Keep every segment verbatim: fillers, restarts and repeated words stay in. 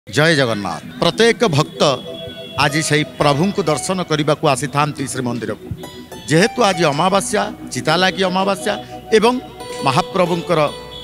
जय जगन्नाथ। प्रत्येक भक्त आज से प्रभु को दर्शन करने को आसी था श्रीमंदिर को। जेहेतु आज अमावास्या चिता लगी अमावास्या एवं महाप्रभुंकर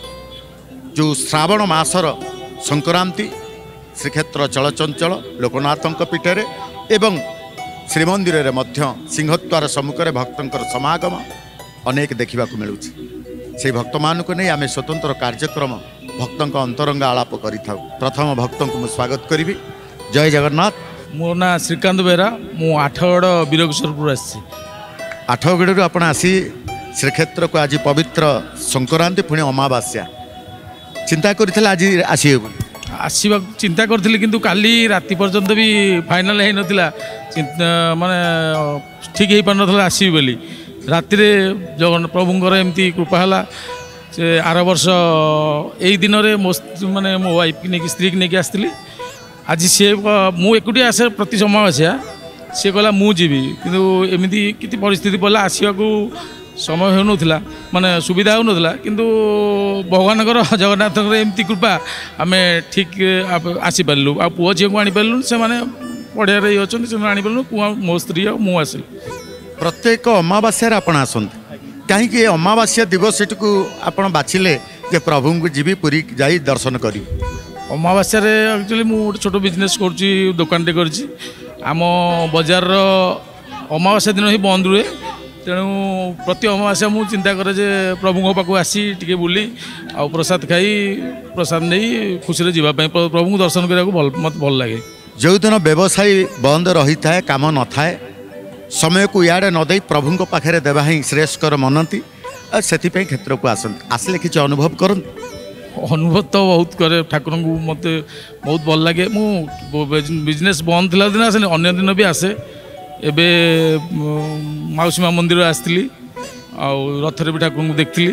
जो श्रावण मासर संक्रांति श्रीक्षेत्र चलचंचल लोकनाथ पीठरे एवं श्रीमंदिर मध्य सिंहद्वार सम्मुखें भक्तर समागम अनेक देखा मिलूँ। से भक्त मान को नहीं आम स्वतंत्र कार्यक्रम भक्तों अंतरंग आलाप करि थाउ। प्रथम भक्तों को मुझे स्वागत करी। जय जगन्नाथ। मो ना श्रीकांत बेहरा मु आठगड़ वीरकिशोरपुर आसी। आठगड़ आप आसी श्रीक्षेत्र को आज पवित्र संक्रांति पुणी अमावास्या चिंता करते आज आसवे आसवा चिंता करी किंतु काली राति पर्यंत भी फाइनाल है नथिला माने ठीक हो पार ना आसवी बोली राति जगन प्रभुंर एमती कृपा है से आर वर्ष यही दिन में मो माने मो वाइफ की नहीं स्त्री की नहीं आसती आज सी मु एकुटी आसे प्रति अमावास्या सी कहला मु जीवी किंतु एमती किसी परिस्थिति पड़ा आसवा को समय हो नाला माने सुविधा हो नाला किंतु भगवान जगन्नाथ एमती कृपा आम ठीक आसीपारू आ पुओ झील को आनीपारू से मैंने पढ़िया रही अच्छा से आनीपारू पुआ मो स्त्री मु आसिल। प्रत्येक अमावास्या आप आसते कहीं अमावास्या दिवस को आप बाछिले जे प्रभु को जीवी पूरी जाई दर्शन करी। अमावास्या एक्चुअली मुझे छोट बिजनेस करुँची दुकानटे करम बजार अमावास्या दिन ही बंद रुए तेणु प्रति अमावास्या मुझे चिंता करे जे प्रभु पाक आसी टे बुली आ प्रसाद खाई प्रसाद नहीं खुशी जावाई प्रभु को दर्शन करने को मत भल लगे। जो दिन व्यवसाय बंद रही था काम न थाए समय को इे नदे प्रभु पाखे देवा ही श्रेयस्कर मनती से क्षेत्र को आसते आसिले किसी अनुभव कर अनुभव तो बहुत करे ठाकुर को मत बहुत भल लगे। मु बिजनेस बंद थी दिन आसे अन्य दिन भी आसे एबे माउसी माँ मंदिर आसती रथरे भी ठाकुर को देखी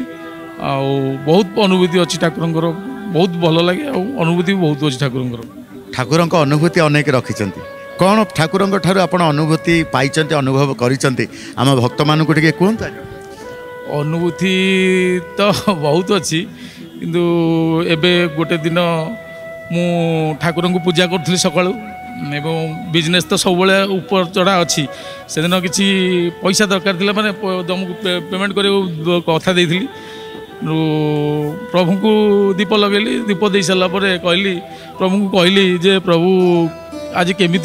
बहुत अनुभूति अच्छी ठाकुर बहुत भल लगे अनुभूति भी बहुत अच्छी ठाकुर ठाकुर अनुभूति अनेक रखी कौन ठाकुर आप अनुभूति पाई अनुभव करिसेंती आम भक्त मान को कहते अनुभूति तो बहुत अच्छी किंतु एबे गोटे दिन मु ठाकुर को पूजा करी सकाळू एवं बिजनेस तो सब ऊपर चढ़ा अच्छी से दिन किसी पैसा दरकार थी मैंने तुमको पेमेंट कर कथा देती प्रभु को दीप लगेली दीप दे सारापर कहली प्रभु को कहली जे प्रभु आज केमी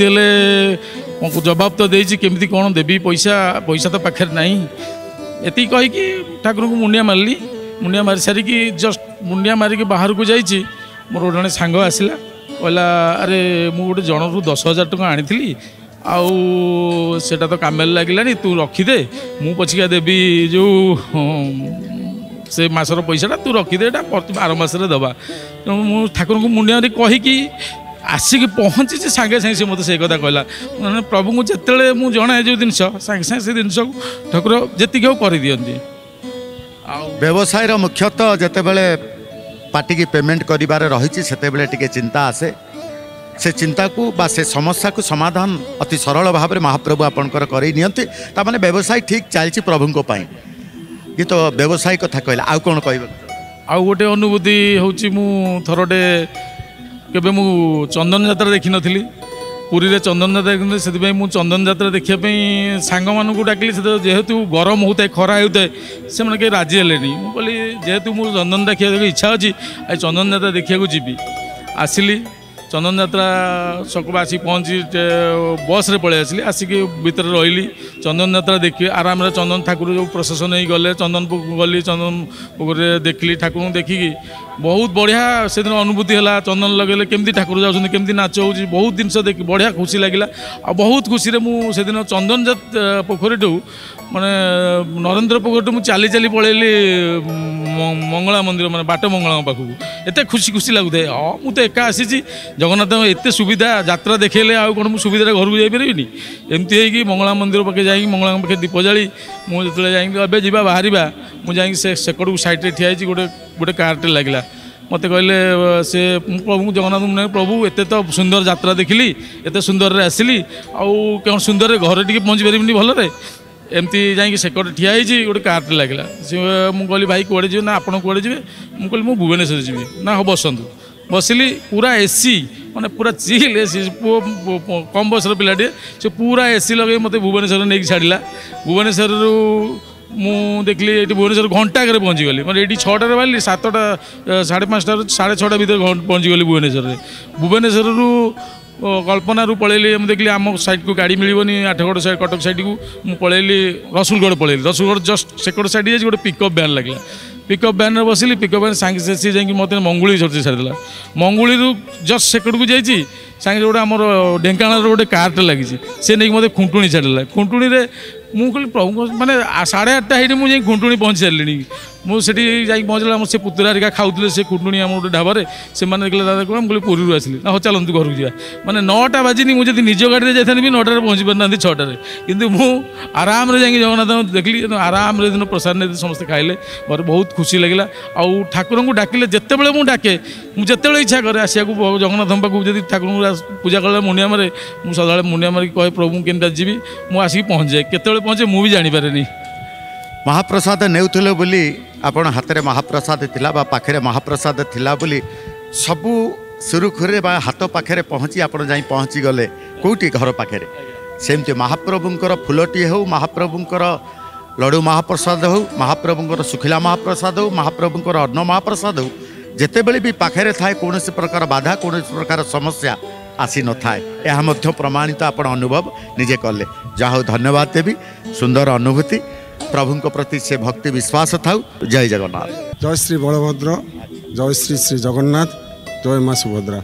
जवाब तो देती केमी कौन देवी पैसा पैसा तो पाखे ना ये कहीकि ठाकुर को मुंडिया मारली मुंडिया मारी सारिकी जस्ट मुंडिया मारिक बाहर को जाइए मोर जड़े सांग आसला कहला अरे मु गोटे जनरू दस हजार टका आनी आटा तो काम लगे तू रखीदे मु पछिका देवी जो से मासर पैसाटा तू रखीदे बार मसरे दबा तेणु मु ठाकुर को मुंडिया कहीकि आसिक पहुँची सागे सागे मत से कथा कहला मैंने प्रभु को जिते मुझे जनाए जो जिन सागे सागे से जिन ठाकुर जी कर दिखती व्यवसाय मुख्यतः जिते बड़े पार्टी की पेमेंट करिबार रही से चिंता आसे से चिंता को बा से समस्या को समाधान अति सरल भाव में महाप्रभु आपणकर करई नियंती तामाने व्यवसाय ठीक चलती प्रभु को पाई ये तो व्यवसाय कथा कहला आउ कौन कह आउ गोटे अनुभूति होची मु थरटे केबे मु चंदन यात्रा देखी नथिली पुरी रे चंदन यात्रा देखी से मु चंदन यात्रा देखिए सांग मान को डाकिली से जेहेतु गरम होता है खरा होता है से मैंने कहीं राजी हेले मु कहली जेहेतु मो चंदन देखा इच्छा अच्छी आज चंदन यात्रा देखा जीवी आसिली चंदन यात्रा सकल आसी पहुँची बस रे पलि आसिली आसिक भितर रही चंदन यात्रा देखी आराम रे चंदन ठाकुर जो प्रशासन ही गले चंदन गली चंदन पोखर देखली ठाकुर को देखिकी बहुत बढ़िया से दिन अनुभूति है चंदन लगे केमती ठाकुर जाऊँ केमती नाच हो बहुत जिनस देख बढ़िया खुशी लगे आ बहुत खुशी मुझे दिन चंदन पोखरी माने नरेंद्र पोखरी मुझे चली चली पलैली मंगला मंदिर माने बाट मंगला पाखक एत खुशी खुशी लगुए हाँ मुझे एका आसी जगन्नाथ एत सुविधा यात्रा देखेले आउ कौन मुझे सुविधा घर को जापरि एमती है मंगला मंदिर पाखे जा मंगला पाखे दीप जाली मुझे जाए जा बाहर मुझे से सेकड़ को सैड्रे ठिया गोटे गोटे कारटे लगला मत कहले से प्रभु जगन्नाथ मुझे प्रभु एत तो सुंदर यात्रा देखिली एत सुंदर आसिली आउ कौन सुंदर घर टी पहुँची पारि भलरे एमती जाकि सेकट ठिया गोटे कारटे लगला से मुझे कहली भाई कौड़े जी ना आप कौड़े जी मुझे कहली मुझे भुवनेश्वर जी ना हाँ बसतु बसिली पूरा एसी ମାନେ ପୁରା ଚିଲ୍ ଏସି ପୁଅ କମ୍ ବୟସର ପିଲାଟିଏ ସେ ପୁରା ଏସି ଲଗେଇ ମୋତେ ଭୁବନେଶ୍ୱର ନେଇକି ଛାଡ଼ିଲା। ଭୁବନେଶ୍ୱରରୁ ମୁଁ ଦେଖିଲି ଏଠି ଭୁବନେଶ୍ୱର ଘଣ୍ଟାକରେ ପହଞ୍ଚିଗଲି ମାନେ ଏଠି ଛଅଟାରେ ବାହାରିଲି ସାତଟା ସାଢ଼େ ପାଞ୍ଚଟାରୁ ସାଢ଼େ ଛଅଟା ଭିତରେ ପହଞ୍ଚିଗଲି ଭୁବନେଶ୍ୱରରେ। ଭୁବନେଶ୍ୱରରୁ କଳ୍ପନାରୁ ପଳେଇଲି ମୁଁ ଦେଖିଲି ଆମ ସାଇଡ଼କୁ ଗାଡ଼ି ମିଳିବନି ଆଠଗଡ଼ ସାଇଡ଼ କଟକ ସାଇଡ଼କୁ ମୁଁ ପଳେଇଲି ରସୁଲଗଡ଼ ପଳେଇଲି। ରସୁଲଗଡ଼ ଜଷ୍ଟ ସେକଡ଼ ସାଇଡ଼ ଯାଇଛି ଗୋଟେ ପିକଅପ୍ ଭ୍ୟାନ୍ ଲାଗିଲା। ପିକଅପ୍ ଭ୍ୟାନ୍ରେ ବସିଲି ପିକଅପ୍ ଭ୍ୟାନ୍ ସାଙ୍ଗେ ସେ ଯାଇକି ମୋତେ ମଙ୍ଗୁଳି ଛড়ି ଛାଡ଼ିଦେଲା। ମଙ୍ଗୁଳିରୁ ଜଷ୍ଟ ସେକଡ଼କୁ ଯାଇଛି ସାଙ୍ଗେ ଗୋଟେ ଆମର ଢେଙ୍କାନାଳର ଗୋଟେ କାର୍ଟେ ଲାଗିଛି ସେ ନେଇକି ମୋତେ ଖୁଣ୍ଟୁଣି ଛାଡ଼ିଦେଲା। ଖୁଣ୍ଟୁଣିରେ ମୁଁ କହିଲି ପ୍ରଭୁ ମାନେ ସାଢ଼େ ଆଠଟା ହେଇଠି ମୁଁ ଯାଇ ଖୁଣ୍ଟୁଣି ପହଞ୍ଚି ସାରିଲିଣି। ମୁଁ ସେଠି ଯାଇକି ପହଞ୍ଚିଲା ଆମର ସେ ପୁତୁରା ହେରିକା ଖାଉଥିଲେ ସେ ଖୁଣ୍ଟୁଣି ଆମର ଗୋଟେ ଢାବାରେ ସେମାନେ ଦେଖିଲେ ଦାଦା କ'ଣ ମୁଁ କହିଲି ପୁରୀରୁ ଆସିଲି ନା ହଉ ଚାଲନ୍ତୁ ଘରକୁ ଯିବା। ମାନେ ନଅଟା ବାଜିନି ମୁଁ ଯଦି ନିଜ ଗାଡ଼ିରେ ଯାଇଥାନ୍ତି ବି ନଅଟାରେ ପହଞ୍ଚି ପାରିନାହାନ୍ତି ଛଅଟାରେ କିନ୍ତୁ ମୁଁ ଆରାମରେ ଯାଇକି ଜଗନ୍ନାଥଙ୍କୁ ଦେଖିଲି ଆରାମରେ ଦିନ ପ୍ରସାଦ ନେଇ ସମସ୍ତେ ଖାଇଲେ ମୋର ବହୁତ ଖୁସି ଲାଗିଲା। ଆଉ ଠାକୁରଙ୍କୁ ଡାକିଲେ ଯେତେବେଳେ ମୁଁ ଡାକେ ମୁଁ ଯେତେବେଳେ ଇଚ୍ଛା କରେ ଆସିବାକୁ ଜଗନ୍ନାଥଙ୍କ ପାଖକୁ ଯଦି ଠାକୁରଙ୍କୁ ପୂଜା କଲେ ମୁଣ୍ଡିଆ ମାରେ ମୁଁ ସଦାବେଳେ ମୁଣ୍ଡିଆ ମାରିକି କହେ ପ୍ରଭୁ ମୁଁ କେମିତି ଯିବି ମୁଁ ଆସିକି ପହଞ୍ଚିଯାଏ କେତେବେଳେ ପହଞ୍ଚେ ମୁଁ ବି ଜାଣିପାରେନି। ମହାପ୍ରସାଦ ନେଉଥିଲେ ବୋଲି ଆପଣ ହାତରେ ମହାପ୍ରସାଦ ଥିଲା ବା ପାଖରେ ମହାପ୍ରସାଦ ଥିଲା ବୋଲି ସବୁ ସୁରୁଖୁରୁରେ ବା ହାତ ପାଖରେ ପହଞ୍ଚି ଆପଣ ଯାଇ ପହଞ୍ଚିଗଲେ କେଉଁଠି ଘର ପାଖରେ। ସେମିତି ମହାପ୍ରଭୁଙ୍କର ଫୁଲଟିଏ ହେଉ ମହାପ୍ରଭୁଙ୍କର ଲଡ଼ୁ ମହାପ୍ରସାଦ ହେଉ ମହାପ୍ରଭୁଙ୍କର ଶୁଖିଲା ମହାପ୍ରସାଦ ହେଉ ମହାପ୍ରଭୁଙ୍କର ଅନ୍ନ ମହାପ୍ରସାଦ ହେଉ ଯେତେବେଳେ ବି ପାଖରେ ଥାଏ କୌଣସି ପ୍ରକାର ବାଧା କୌଣସି ପ୍ରକାର ସମସ୍ୟା ଆସିନଥାଏ। ଏହା ମଧ୍ୟ ପ୍ରମାଣିତ ଆପଣ ଅନୁଭବ ନିଜେ କଲେ। ଯାହା ହଉ ଧନ୍ୟବାଦ ଦେବି ସୁନ୍ଦର ଅନୁଭୂତି ପ୍ରଭୁଙ୍କ ପ୍ରତି ସେ ଭକ୍ତି ବିଶ୍ୱାସ ଥାଉ। ଜୟ ଜଗନ୍ନାଥ। ଜୟ ଶ୍ରୀ ବଳଭଦ୍ର ଜୟ ଶ୍ରୀ ଶ୍ରୀ ଜଗନ୍ନାଥ ଜୟ ମା ସୁଭଦ୍ରା।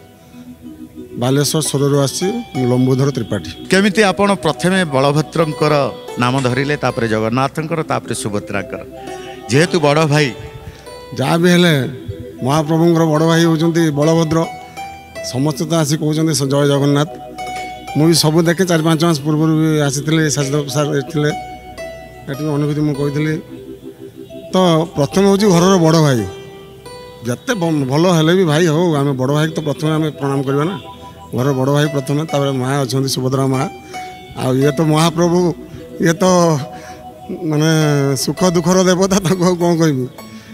ବାଲେଶ୍ୱର ସୋରରୁ ଆସି ଲମ୍ବୁଧର ତ୍ରିପାଠୀ। କେମିତି ଆପଣ ପ୍ରଥମେ ବଳଭଦ୍ରଙ୍କର ନାମ ଧରିଲେ ତାପରେ ଜଗନ୍ନାଥଙ୍କର ତାପରେ ସୁଭଦ୍ରାଙ୍କର ଯେହେତୁ ବଡ଼ ଭାଇ ଯାହା ବି ହେଲେ ମହାପ୍ରଭୁଙ୍କର ବଡ଼ ଭାଇ ହେଉଛନ୍ତି ବଳଭଦ୍ର ସମସ୍ତେ ତ ଆସି କହୁଛନ୍ତି ଜୟ ଜଗନ୍ନାଥ। ମୁଁ ବି ସବୁ ଦେଖେ ଚାରି ପାଞ୍ଚ ମାସ ପୂର୍ବରୁ ବି ଆସିଥିଲି ସାର୍ ଥିଲେ ଏଠି ଅନୁଭୂତି ମୁଁ କହିଥିଲି। ତ ପ୍ରଥମେ ହେଉଛି ଘରର ବଡ଼ ଭାଇ ଯେତେ ଭଲ ହେଲେ ବି ଭାଇ ହଉ ଆମେ ବଡ଼ ଭାଇକି ତ ପ୍ରଥମେ ଆମେ ପ୍ରଣାମ କରିବା ନା। ଘରର ବଡ଼ ଭାଇ ପ୍ରଥମେ ତାପରେ ମା ଅଛନ୍ତି ସୁଭଦ୍ରା ମା ଆଉ ଇଏ ତ ମହାପ୍ରଭୁ ଇଏ ତ ମାନେ ସୁଖ ଦୁଃଖର ଦେବତା ତାକୁ ଆଉ କ'ଣ କହିବି।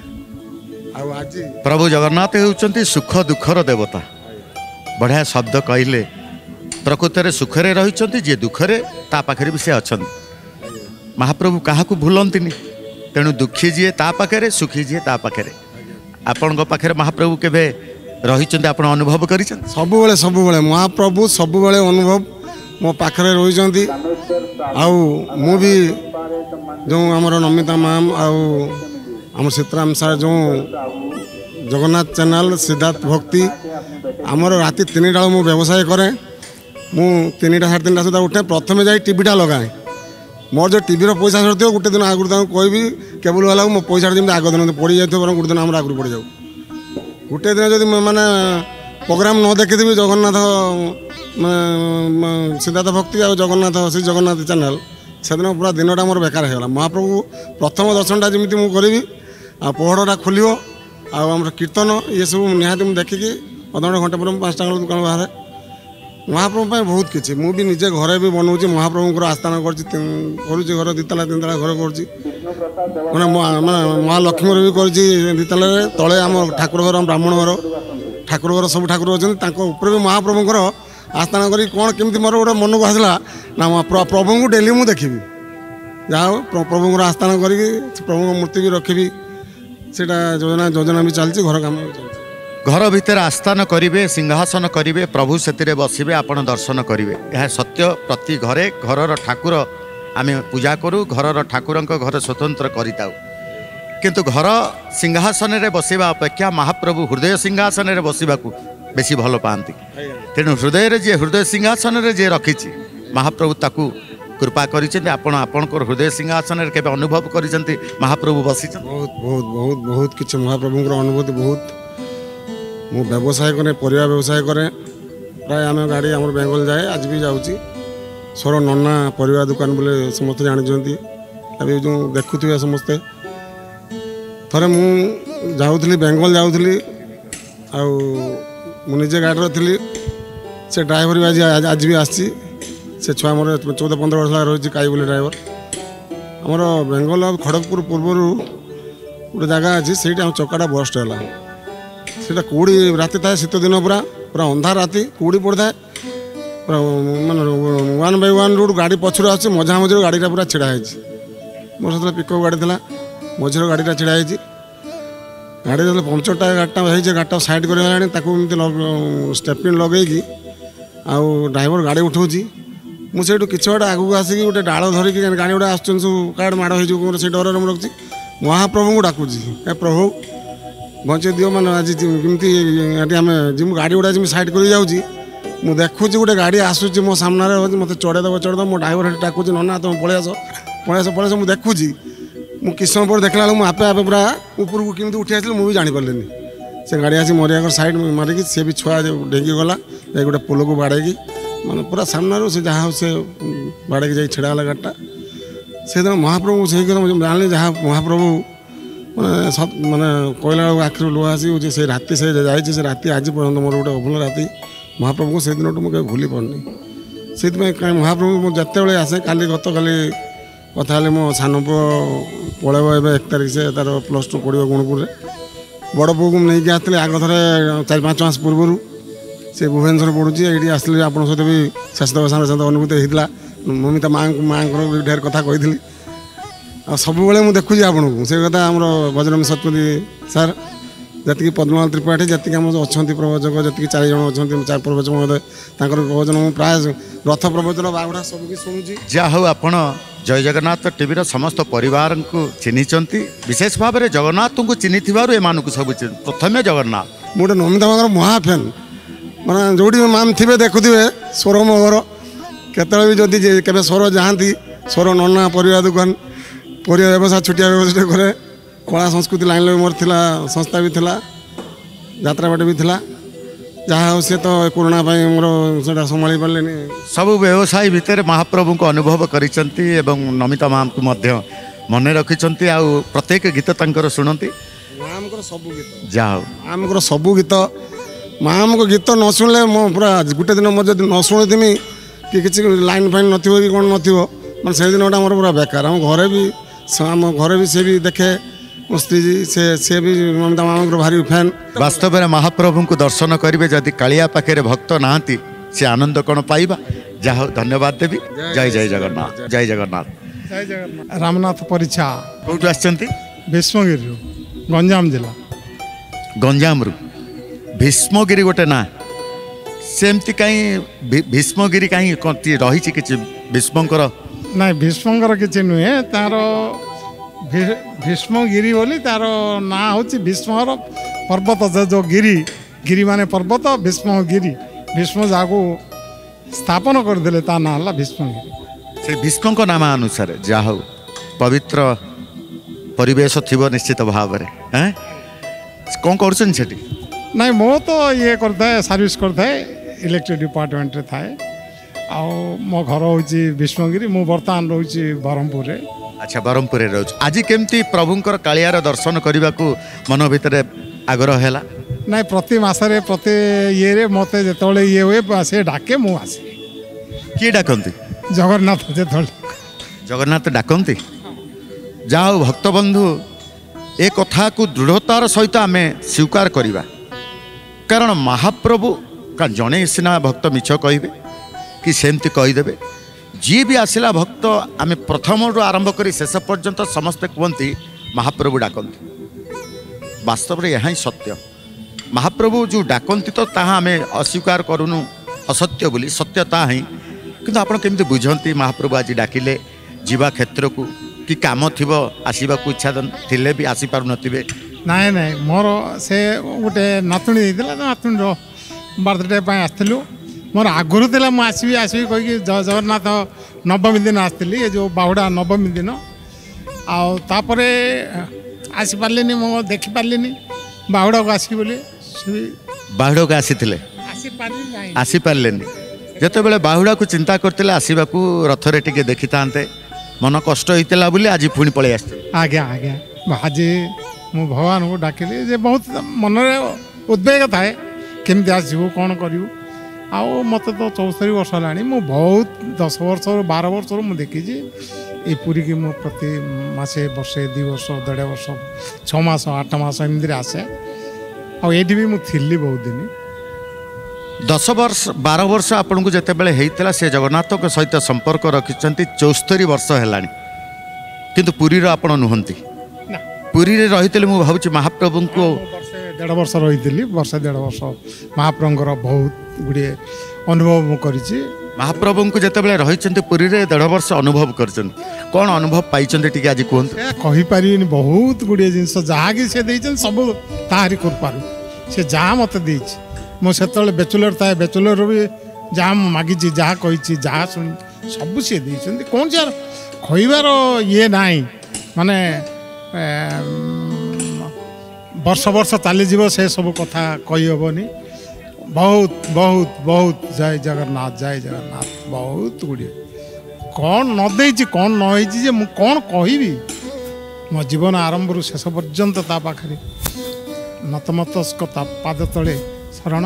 ଆଉ ଆଜି ପ୍ରଭୁ ଜଗନ୍ନାଥ ହେଉଛନ୍ତି ସୁଖ ଦୁଃଖର ଦେବତା। ବଢ଼ିଆ ଶବ୍ଦ କହିଲେ ପ୍ରକୃତରେ ସୁଖରେ ରହିଛନ୍ତି ଯିଏ ଦୁଃଖରେ ତା ପାଖରେ ବି ସେ ଅଛନ୍ତି। ମହାପ୍ରଭୁ କାହାକୁ ଭୁଲନ୍ତିନି ତେଣୁ ଦୁଃଖୀ ଯିଏ ତା ପାଖରେ ସୁଖୀ ଯିଏ ତା ପାଖରେ। ଆପଣଙ୍କ ପାଖରେ ମହାପ୍ରଭୁ କେବେ ରହିଛନ୍ତି ଆପଣ ଅନୁଭବ କରିଛନ୍ତି? ସବୁବେଳେ ସବୁବେଳେ ମହାପ୍ରଭୁ ସବୁବେଳେ ଅନୁଭବ ମୋ ପାଖରେ ରହିଛନ୍ତି। ଆଉ ମୁଁ ବି ଯେଉଁ ଆମର ନମିତା ମ୍ୟାମ୍ ଆଉ ଆମ ସୀତାରାମ ସାର୍ ଯେଉଁ ଜଗନ୍ନାଥ ଚ୍ୟାନେଲ୍ ସିଦ୍ଧାର୍ଥ ଭକ୍ତି ଆମର ରାତି ତିନିଟା ବେଳକୁ ମୁଁ ବ୍ୟବସାୟ କରେ। ମୁଁ ତିନିଟା ସାଢ଼େ ତିନିଟା ସୁଦ୍ଧା ଉଠେ ପ୍ରଥମେ ଯାଇ ଟିଭିଟା ଲଗାଏ। ମୋର ଯେଉଁ ଟିଭିର ପଇସା ସରିଥିବ ଗୋଟେ ଦିନ ଆଗରୁ ତାଙ୍କୁ କହିବି କେବୁଲ ବାଲାକୁ ମୋ ପଇସାଟା ଯେମିତି ଆଗ ଦିନ ପଡ଼ିଯାଇଥିବ ବରଂ ଗୋଟେ ଦିନ ଆମର ଆଗରୁ ପଡ଼ିଯାଉ। ଗୋଟେ ଦିନ ଯଦି ମାନେ ପ୍ରୋଗ୍ରାମ୍ ନ ଦେଖିଥିବି ଜଗନ୍ନାଥ ସିଦ୍ଧାର୍ଥ ଭକ୍ତି ଆଉ ଜଗନ୍ନାଥ ଶ୍ରୀ ଜଗନ୍ନାଥ ଚ୍ୟାନେଲ୍ ସେଦିନ ପୁରା ଦିନଟା ମୋର ବେକାର ହେଇଗଲା। ମହାପ୍ରଭୁ ପ୍ରଥମ ଦର୍ଶନଟା ଯେମିତି ମୁଁ କରିବି ଆଉ ପହଡ଼ଟା ଖୋଲିବ ଆଉ ଆମର କୀର୍ତ୍ତନ ଏସବୁ ନିହାତି ମୁଁ ଦେଖିକି ଅଧଘଣ୍ଟା ଘଣ୍ଟା ପରେ ମୁଁ ପାଞ୍ଚଟା ବେଳକୁ ଦୋକାନ ବାହାରେ। ମହାପ୍ରଭୁ ପାଇଁ ବହୁତ କିଛି ମୁଁ ବି ନିଜେ ଘରେ ବି ବନାଉଛି। ମହାପ୍ରଭୁଙ୍କର ଆସ୍ଥାନ କରିଛି କରୁଛି ଘର ଦୁଇତାଲା ତିନିତାଲା ଘର କରୁଛି ମାନେ ମାନେ ମହାଲକ୍ଷ୍ମୀର ବି କରିଛି ଦୁଇତାଲାରେ ତଳେ ଆମ ଠାକୁର ଘର ବ୍ରାହ୍ମଣ ଘର ଠାକୁର ଘର ସବୁ ଠାକୁର ଅଛନ୍ତି ତାଙ୍କ ଉପରେ ବି ମହାପ୍ରଭୁଙ୍କର ଆସ୍ଥାନ କରି କ'ଣ କେମିତି ମୋର ଗୋଟେ ମନକୁ ଆସିଲା ନା ପ୍ରଭୁଙ୍କୁ ଡେଲି ମୁଁ ଦେଖିବି। ଯାହା ହଉ ପ୍ରଭୁଙ୍କର ଆସ୍ଥାନ କରିକି ପ୍ରଭୁଙ୍କ ମୂର୍ତ୍ତି ବି ରଖିବି ସେଇଟା ଯୋଜନା ଯୋଜନା ବି ଚାଲିଛି ଘର କାମ ବି ଚାଲିଛି। ଘର ଭିତରେ ଆସ୍ଥାନ କରିବେ ସିଂହାସନ କରିବେ ପ୍ରଭୁ ସେଥିରେ ବସିବେ ଆପଣ ଦର୍ଶନ କରିବେ ଏହା ସତ୍ୟ। ପ୍ରତି ଘରେ ଘରର ଠାକୁର ଆମେ ପୂଜା କରୁ ଘରର ଠାକୁରଙ୍କ ଘର ସ୍ୱତନ୍ତ୍ର କରିଥାଉ କିନ୍ତୁ ଘର ସିଂହାସନରେ ବସିବା ଅପେକ୍ଷା ମହାପ୍ରଭୁ ହୃଦୟ ସିଂହାସନରେ ବସିବାକୁ ବେଶୀ ଭଲ ପାଆନ୍ତି। ତେଣୁ ହୃଦୟରେ ଯିଏ ହୃଦୟ ସିଂହାସନରେ ଯିଏ ରଖିଛି ମହାପ୍ରଭୁ ତାକୁ କୃପା କରିଛନ୍ତି। ଆପଣ ଆପଣଙ୍କର ହୃଦୟ ସିଂହାସନରେ କେବେ ଅନୁଭବ କରିଛନ୍ତି ମହାପ୍ରଭୁ ବସିଛନ୍ତି? ବହୁତ ବହୁତ ବହୁତ ବହୁତ କିଛି ମହାପ୍ରଭୁଙ୍କର ଅନୁଭୂତି ବହୁତ। ମୁଁ ବ୍ୟବସାୟ କରେ ପରିବା ବ୍ୟବସାୟ କରେ ପ୍ରାୟ ଆମେ ଗାଡ଼ି ଆମର ବେଙ୍ଗଲ ଯାଏ ଆଜି ବି ଯାଉଛି। ସ୍ୱର ନନା ପରିବା ଦୋକାନ ବୋଲି ସମସ୍ତେ ଜାଣିଛନ୍ତି ଏବେ ଯେଉଁ ଦେଖୁଥିବେ ସମସ୍ତେ। ଥରେ ମୁଁ ଯାଉଥିଲି ବେଙ୍ଗଲ ଯାଉଥିଲି ଆଉ ମୁଁ ନିଜେ ଗାଡ଼ିରେ ଥିଲି ସେ ଡ୍ରାଇଭର ବି ଆଜି ଆଜି ବି ଆସିଛି। ସେ ଛୁଆ ମୋର ଚଉଦ ପନ୍ଦର ବର୍ଷ ହେଲା ରହିଛି କାଇ ବୋଲି ଡ୍ରାଇଭର। ଆମର ବେଙ୍ଗଲ ଆଉ ଖଡ଼ଗପୁର ପୂର୍ବରୁ ଗୋଟେ ଜାଗା ଅଛି ସେଇଠି ଆମ ଚକାଟା ବଷ୍ଟ ହେଲା। ସେଇଟା କେଉଁଠି ରାତି ଥାଏ ଶୀତ ଦିନ ପୁରା पूरा अंधार राति कुड़ी पड़ता है पूरा माने वन बाय वन रोड गाड़ी पछुर आछे मझा मझिर गाड़ीटा पूरा छिड़ा है मोर से पिकअप गाड़ी था मझिर गाड़ीटा छिड़ा है गाड़ी जो पंचरटा गाड़ीटा है गाड़ीटा साइड कर स्टेपिन लगे आउ ड्राइवर गाड़ी उठाऊँगी मुझे किसी बाटे आगू आसिक गोटे डाल धरिकी गाड़ी गुड़ा आस सब कार्ड माड़ हो से डर में रखी महाप्रभु को डाकुची प्रभु बचे दियो मैंने आज कमी आम जी गाड़ी गुड़ा जी साइड कर जाऊँगी मुझे देखुची गोटे गाड़ी आसूँ मो सामने मत चढ़ेदेव चढ़ेदेव मो ड्राइवर डाकुची नना तुम पलि आस पलि आस पलि आस मुझे देखुची मुझे किस समय पर देखला बेलू आपे आपे पूरा ऊपर को केमी उठी आसली मुझे जापारे से गाड़ी आसी मरिया साइड मारिकी सी भी छुआ ढेंकी गला गोटे पोल को बाड़ेगी माने पूरा सामने से जहाँ से बाड़ेकी जा छिड़ा गाड़ीटा से दिन महाप्रभु से जानी जहाँ महाप्रभु मैंने सब मैंने कहला बेलू आखिर लुह आसी से राति से जाइए से राति आज पर्यटन मोर गोटे अभूल राति महाप्रभु को से दिन मुझे भूली पारनी से कहीं महाप्रभु जिते बड़े आसे काली गत काली कथा मो सान पु पलैब एक तारीख से तार प्लस टू पढ़ो गुणपुर बड़ पु को नहीं आसती आग थे चार पाँच मास पूर्व से भुवनेश्वर पढ़ुची ये आसली आप सहित भी शेष देवसान सहित अनुभूति होता ममिता माँ माँ भी ढेर कथा कही आ सब मुझे देखुची आपन को से कथा आम बजरंग शतपथी सार जी पद्मनाभ त्रिपाठी जी आम अच्छा प्रवचक जी चार जन अच्छा चार प्रवचक महोदय प्रवचन मुझे प्राय रथ प्रवचन बागुड़ा सब भी शुणुची जहा हूँ आपण जय जगन्नाथ टीवी समस्त परिवार को चिन्हिंट विशेष भाव में जगन्नाथ को चिन्ह एम सब प्रथम जगन्नाथ मोटे नमिता माँ महाफेन मैंने जो मैम थे देखुए स्वर मोहर केत भी जदि के स्वर जाती स्वर नना परिवा दुकान परिवा व्यवसाय छुटिया व्यवसाय करे कला संस्कृति लाइन में मोर थिला संस्था भी थिला यात्रा बाटे भी थिला जहाँ सी तो कोरोना मोर से संभाली पारे सब व्यवसाय भितर महाप्रभु को अनुभव करिसेंती एवं नमिता माम को मध्य मन रखिंट आ प्रत्येक गीत तंकर शुणती मामकर सब गीत जाओ आमकर सब गीत माम को गीत न शुणले मो पूरा गोटे दिन मोर जब न शुणी कि किसी लाइन फाइन नथिबो कि कौन नथिबो मैं से दिन मोर पूरा बेकार आम घरे भी आम घरे भी से भी देखे मो स्त्री जी से से भी ममता मामा भारी फैन वास्तव में महाप्रभु को दर्शन करेंगे जदि कालिया पाखे भक्त नहांती से आनंद कौन पाइबा जाओ धन्यवाद देवी जय जय जगन्नाथ जय जगन्नाथ जय जगन्नाथ रामनाथ परीक्षा कौटू आसचंती भीष्मगिरी गंजाम जिला गंजाम रु भीष्मगिरी गोटे ना सेमती कहीं भीष्मगिरी कहीं कौन रही कि भीष्मकर ना भीष्मकर किसी नुहे तार भीष्मगिरी बोली तार ना हूँ भीष्मर पर्वत से जो गिरी गिरी माने पर्वत भीष्मगिरी भीष्म जाको स्थापन करदे ता ना है भीष्मगिरी से भीष्म को नाम अनुसार जहा हो पवित्र परिवेश थी निश्चित भाव में हैं कौन कर नहीं मो तो ये करता है सर्विस करता है इलेक्ट्रिक डिपार्टमेंट रे थाए आ मो घर हूँ भीष्मगिरी मु बर्तमान रोची ब्रह्मपुर रे अच्छा ब्रह्मपुर रोज आज केमती प्रभुंकर कालियार दर्शन करने को मन भितर आग्रह है नहीं प्रति मसरे प्रति ये रे मते जेतले ये हुए से डाके मु आसे किए डाकती जगन्नाथ जेतले जगन्नाथ डाकती जाओ भक्त बंधु ए कथा को दृढ़तार सहित आम स्वीकार करवा कारण महाप्रभु का जड़े सीना भक्त मिछ कहे कि सेमती कहीदेवे जी भी आसला भक्त आम प्रथम आरंभ कर शेष पर्यंत समस्ते कहते महाप्रभु डाकती वास्तव में यह ही सत्य महाप्रभु जो डाकती तो ताहा आम अस्वीकार करूनु असत्य बोली सत्य ता ही किंतु आप केमती बुझती महाप्रभु आज डाकिले जीवा क्षेत्र को कि काम थी आसवा इच्छा थे भी आसी पार नथिबे नाई नाई मोर से गोटे नातुणी देला नातुणी बर्थडे आसलु मोर आगुरी था मुझे आसबि आसबि कहीकि जगन्नाथ नवमी दिन आसती ये जो बाहुड़ा नवमी दिन आउे आसी पारे मो देखी पारे बाहुड़ा को आसि बोली बाहुड़ा को आसी आसी पारे जिते बड़े बाहुड़ा को चिंता करते आसवा रथरे टे देखी था मन कष्ट होता बोली आज पुणी पलि आस आज्ञा आज्ञा आज मु भगवान को डाकिली जे बहुत मन उद्वेग थाए केमती आसबू कौन करूँ आउ मत तो चौस्तरी वर्ष है मु बहुत दस वर्ष बार वर्ष मुझे देखी ये पूरी की मु प्रति मसे वर्षे दु वर्ष देढ़ वर्ष छमास आठ मस एमती आसे आठी भी मुझे बहुत दिन दस वर्ष बार वर्ष आपन को जिते बड़े होता से जगन्नाथ सहित संपर्क रखिंट चौस्तरी वर्ष है किंतु पुरीर आपण नुहंती ना पुरी रे रही मुझे भावुँ महाप्रभु को वर्षे देढ़ वर्ष रही वर्षे देढ़ वर्ष महाप्रभुଙ୍କର बहुत गुड़े अनुभव मु करिछि महाप्रभु को जिते रही पुरी रे देढ़ वर्ष अनुभव कर कौन अनुभव पाई आज कहतु से कहि पारिनी बहुत गुड़े जिनस जहाँ कि से देइछन सब ताहारी कृपारू से जहाँ मत देइछि मो सेतले बैचलर थाए बैचलर भी जहाँ मागिछि जहाँ कहिछि जहाँ सुन सब से देइछन कौन यार खइबार ये नाही माने वर्ष वर्ष चली जीव से सब कथा कही हेनी बहुत बहुत बहुत जय जगन्नाथ जय जगन्नाथ बहुत गुड़िए कौन न देइछि कौन न होइछि जे मु कौन कहिबी मो जीवन आरंभ रु शेष पर्यंत ता पाखरे नतमस्तक ता पाद तले शरण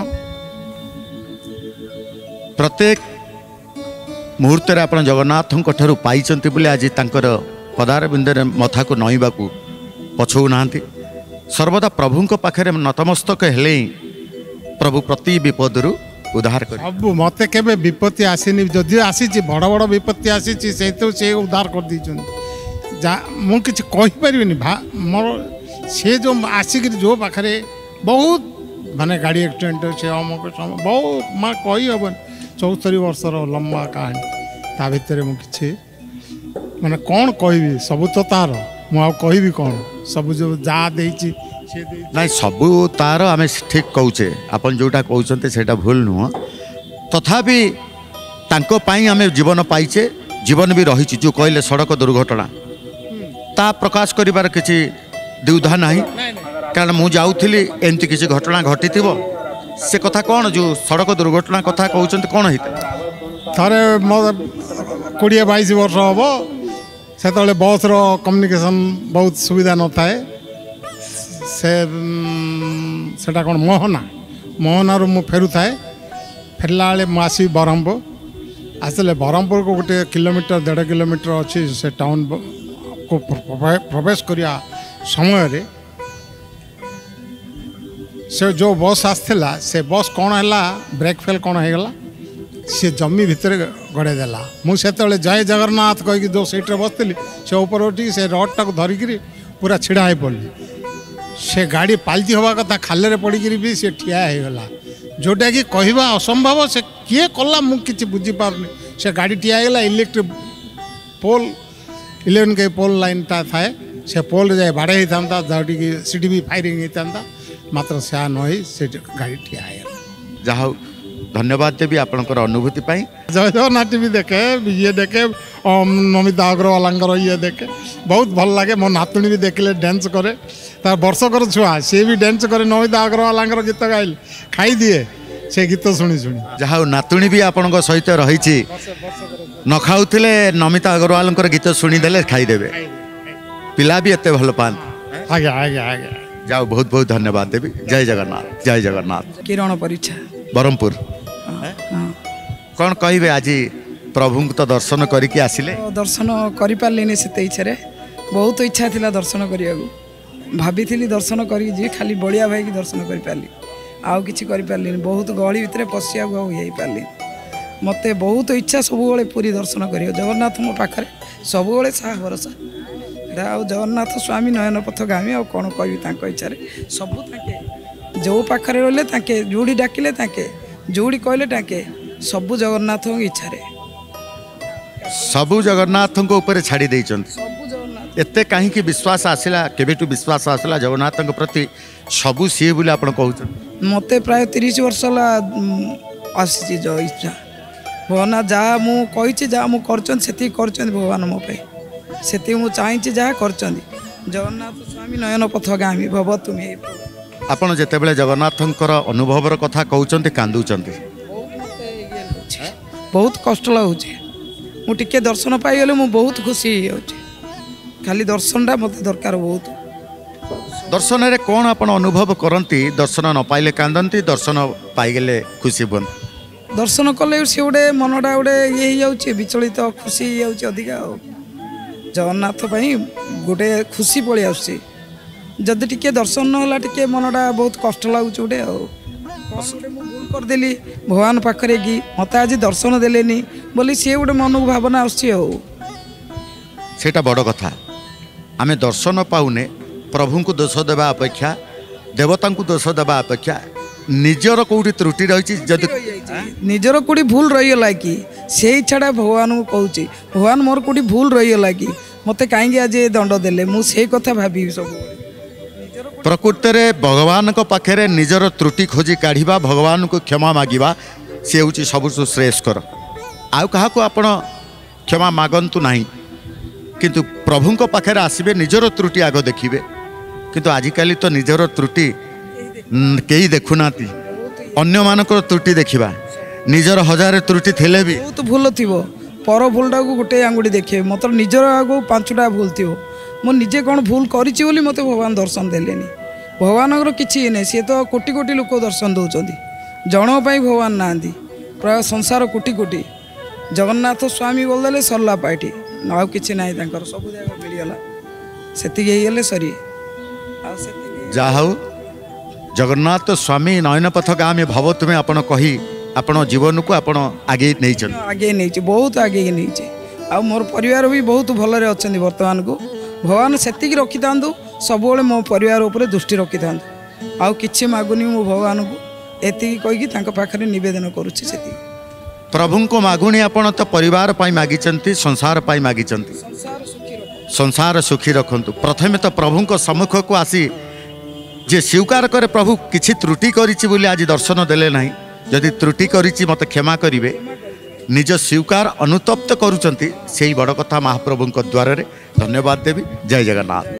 प्रत्येक मुहूर्त आप जगन्नाथ पाई आज तांकर पदार बिंदे मथा को नईबा पछौ ना सर्वदा प्रभु पाखे नतमस्तक हेले प्रभु प्रति विपद उद्धार कर सब मत के विपत्ति आसीनी जदि आसी बड़ बड़ विपत्ति आसी से तो से उद्धार कर दी मुझे कहीपरि मोर से जो आसिक जो पाखे बहुत माने गाड़ी एक्सीडेंट से अमुक बहुत माँ कही हेन चौस्तरी वर्षर लंबा कहानी ता भितर मुझे माने कौन कहबी सब तो तार मु कहबी कौन सब जो जहाँ देइछि से देइछि नहीं सबू तार आम ठीक कौचे आपन जोटा कहते से भूल नुह तथापि तांको पाई आम जीवन पाइचे जीवन भी रही जो कहले सड़क दुर्घटना ता प्रकाश करिवार किसी द्विधा नहीं कारण मु जाऊली एमती किसी घटना घटी से कथा कौन जो सड़क दुर्घटना कथा कहते कौन होता थरे मो कोड़े बैश वर्ष हम से बस कम्युनिकेशन बहुत सुविधा न थाए से सेटा कौन मोहना मोहना मु फेरु थाए फेरला बेले मु आसी ब्रह्मपुर आसले ब्रह्मपुर को गोटे किलोमीटर डेढ़ किलोमीटर अच्छी से टाउन को प्रवेश करिया समय रे से जो बस आसला से बस कौन है ब्रेक फेल कौन हो गला सी जमी भितर गड़ेदेला मुझे जय जगन्नाथ कहीकि जो सीट्रे बसती से ऊपर उठी से रड टाक धरिकी पूरा छिड़ा हो पड़ी से गाड़ी पाल्टी हवा कथा खाले पड़ी भी सी ठिया होगला जोटा कि कहवा असंभव से किए कला मुझे बुझीपारनी से गाड़ी ठिया होगला इलेक्ट्रिक पोल इलेवन के पोल लाइन टा थाए से पोल जाए बाड़े होता जोटी सीटी भी फायरिंग होता मात्र से नई से गाड़ी ठिया होगला जहा धन्यवाद देवी आपनकर अनुभूति पाई जय जगन्नाथ टीवी देखे ये देखे नमिता अग्रवाल ये देखे बहुत भल लगे मो नातुणी भी देखले डांस करे तार वर्षकर छुआ सी भी डांस करे नमिता अग्रवाल गीत गाइल खाई दिए से गीत शुणी शुणी जहा नातुणी भी आपण सहित रही न खाऊले नमिता अग्रवाल गीत शुणीदे खाईदेवे पिला भी एत भल पाते आज्ञा आज्ञा आज्ञा जाओ बहुत बहुत धन्यवाद देवी जय जगन्नाथ जय जगन्नाथ किरण परीक्षा ब्रह्मपुर कौन कहे आज प्रभु तो दर्शन करके आसिले दर्शन करि पारलिनी से इच्छा बहुत इच्छा थिला दर्शन करिया भाभी थी दर्शन करी खाली बलिया भाई की दर्शन कर पारली आउ किछि करि पारलिनी बहुत गहली भितर पशिया गो होई पारली मते बहुत इच्छा सब पूरी दर्शन करियो जगन्नाथ मो पाखरे सब साह भरोसा आ जगन्नाथ स्वामी नयन पथगामी आ कौन कहि तांको इच्छा रे सब ताके जो पाखरे रहले ताके जोड़ी डाकिले ताके जोड़ी कहले टाके सबु जगन्नाथ इच्छा रे सबु जगन्नाथ ऊपर छाड़ी देइचंत सबु जगन्नाथ एते काहे कि विश्वास आसिला केबेटू विश्वास आसिला जगन्नाथ प्रति सबु सी बोली आपण कहउछन मते प्राय तीस वर्ष ला आसी जो इच्छा भगवान जहाँ मु कहिछि जहाँ मु करचन सेति करचन भगवान मो पे सेति मु चाहिछि जहाँ करचन जगन्नाथ स्वामी नयन पथगामी भव तुमे आपण जेतेबेले जगन्नाथंकर अनुभवर कथा कहउचंती कांदुचंती बहुत कष्ट लगुचे मुझे दर्शन पाईगले मु बहुत खुशी होची खाली दर्शनटा मत दरकार बहुत दर्शन रे कौन आपण अनुभव करती दर्शन न पाइले कांदंती दर्शन पाईगले खुशी बन दर्शन कले से गोटे मनटा गोटे ये हो विचलित खुशी हो अधिका जगन्नाथ गोटे खुशी पलि आसुची जदि टिके दर्शन ना टिके मनटा बहुत कष्ट लगुच गोटे भूल କରିଦେଲି ଭଗବାନ ପାଖରେ କି ମୋତେ ଆଜି ଦର୍ଶନ ଦେଲେନି ବୋଲି ସିଏ ଗୋଟେ ମନକୁ ଭାବନା ଆସୁଛି ଆଉ ସେଇଟା ବଡ଼ କଥା। ଆମେ ଦର୍ଶନ ପାଉନେ ପ୍ରଭୁଙ୍କୁ ଦୋଷ ଦେବା ଅପେକ୍ଷା ଦେବତାଙ୍କୁ ଦୋଷ ଦେବା ଅପେକ୍ଷା ନିଜର କେଉଁଠି ତ୍ରୁଟି ରହିଛି ଯଦି ନିଜର କୋଉଠି ଭୁଲ ରହିଗଲା କି ସେଇ ଛଡ଼ା ଭଗବାନଙ୍କୁ କହୁଛି ଭଗବାନ ମୋର କୋଉଠି ଭୁଲ ରହିଗଲା କି ମୋତେ କାହିଁକି ଆଜି ଏ ଦଣ୍ଡ ଦେଲେ ମୁଁ ସେଇ କଥା ଭାବିବି ସବୁବେଳେ। ପ୍ରକୃତରେ ଭଗବାନଙ୍କ ପାଖରେ ନିଜର ତ୍ରୁଟି ଖୋଜି କାଢ଼ିବା ଭଗବାନଙ୍କୁ କ୍ଷମା ମାଗିବା ସେ ହେଉଛି ସବୁଠୁ ଶ୍ରେୟସ୍କର। ଆଉ କାହାକୁ ଆପଣ କ୍ଷମା ମାଗନ୍ତୁ ନାହିଁ କିନ୍ତୁ ପ୍ରଭୁଙ୍କ ପାଖରେ ଆସିବେ ନିଜର ତ୍ରୁଟି ଆଗ ଦେଖିବେ। କିନ୍ତୁ ଆଜିକାଲି ତ ନିଜର ତ୍ରୁଟି କେହି ଦେଖୁନାହାନ୍ତି ଅନ୍ୟମାନଙ୍କର ତ୍ରୁଟି ଦେଖିବା। ନିଜର ହଜାରେ ତ୍ରୁଟି ଥିଲେ ବି ବହୁତ ଭୁଲ ଥିବ ପର ଭୁଲଟାକୁ ଗୋଟେ ଆଙ୍ଗୁଠି ଦେଖିବେ ମାତ୍ର ନିଜର ଆଗକୁ ପାଞ୍ଚଟା ଭୁଲ ଥିବ ମୁଁ ନିଜେ କ'ଣ ଭୁଲ କରିଛି ବୋଲି ମୋତେ ଭଗବାନ ଦର୍ଶନ ଦେଲେନି। ଭଗବାନଙ୍କର କିଛି ଇଏ ନାହିଁ ସିଏ ତ କୋଟି କୋଟି ଲୋକ ଦର୍ଶନ ଦେଉଛନ୍ତି ଜଣଙ୍କ ପାଇଁ ଭଗବାନ ନାହାନ୍ତି ପ୍ରାୟ ସଂସାର କୋଟି କୋଟି ଜଗନ୍ନାଥ ସ୍ୱାମୀ ବୋଲିଦେଲେ ସରିଲା ପାଇଟି ଆଉ କିଛି ନାହିଁ ତାଙ୍କର ସବୁ ଜାଗା ମିଳିଗଲା ସେତିକି ହେଇଗଲେ ସରି ଆଉ ସେତିକି ଯାହା ହଉ ଜଗନ୍ନାଥ ସ୍ୱାମୀ ନୟନ ପଥଗାମୀ ଭବ ତୁମେ ଆପଣ କହି ଆପଣ ଜୀବନକୁ ଆପଣ ଆଗେଇ ନେଇଛନ୍ତି ଆଗେଇ ନେଇଛି ବହୁତ ଆଗେଇ ନେଇଛି ଆଉ ମୋର ପରିବାର ବି ବହୁତ ଭଲରେ ଅଛନ୍ତି ବର୍ତ୍ତମାନକୁ ଭଗବାନ ସେତିକି ରଖିଥାନ୍ତୁ ସବୁବେଳେ ମୋ ପରିବାର ଉପରେ ଦୃଷ୍ଟି ରଖିଥାନ୍ତୁ ଆଉ କିଛି ମାଗୁନି ମୁଁ ଭଗବାନଙ୍କୁ ଏତିକି କହିକି ତାଙ୍କ ପାଖରେ ନିବେଦନ କରୁଛି ସେତିକି। ପ୍ରଭୁଙ୍କୁ ମାଗୁଣି ଆପଣ ତ ପରିବାର ପାଇଁ ମାଗିଛନ୍ତି ସଂସାର ପାଇଁ ମାଗିଛନ୍ତି ସଂସାର ସୁଖୀ ରଖନ୍ତୁ। ପ୍ରଥମେ ତ ପ୍ରଭୁଙ୍କ ସମ୍ମୁଖକୁ ଆସି ଯେ ସ୍ୱୀକାର କରେ ପ୍ରଭୁ କିଛି ତ୍ରୁଟି କରିଛି ବୋଲି ଆଜି ଦର୍ଶନ ଦେଲେ ନାହିଁ ଯଦି ତ୍ରୁଟି କରିଛି ମୋତେ କ୍ଷମା କରିବେ ନିଜ ସ୍ୱୀକାର ଅନୁତପ୍ତ କରୁଛନ୍ତି ସେଇ ବଡ଼ କଥା ମହାପ୍ରଭୁଙ୍କ ଦ୍ୱାରରେ ଧନ୍ୟବାଦ ଦେବି। ଜୟ ଜଗନ୍ନାଥ।